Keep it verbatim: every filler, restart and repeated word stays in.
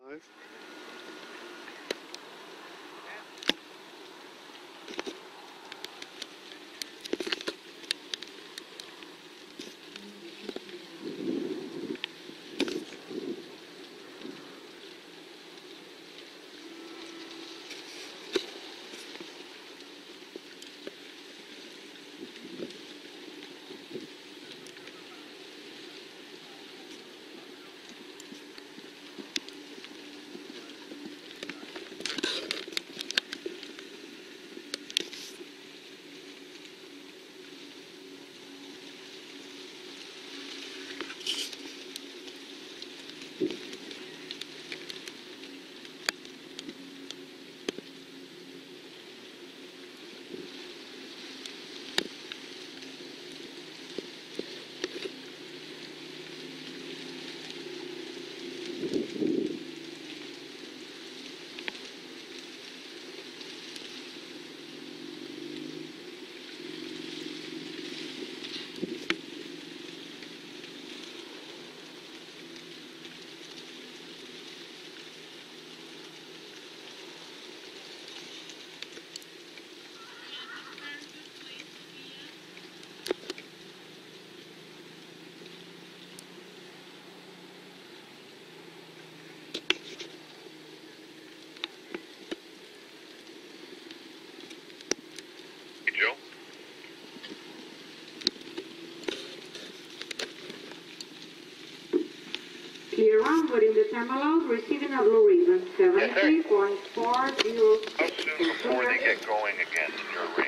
Five. Joe? Clear runway in the terminal, receiving a Blue Ribbon, seventy point four zero. How soon before they get going again in your